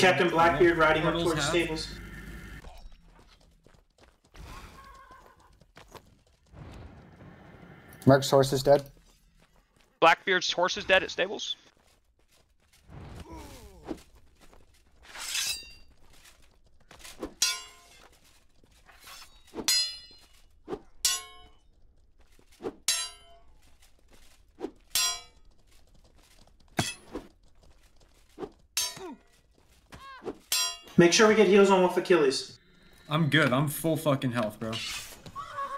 Captain Blackbeard riding up Portals towards have. stables. Merc's horse is dead. Blackbeard's horse is dead at stables. Make sure we get heals on Wolf Achilles. I'm good. I'm full fucking health, bro.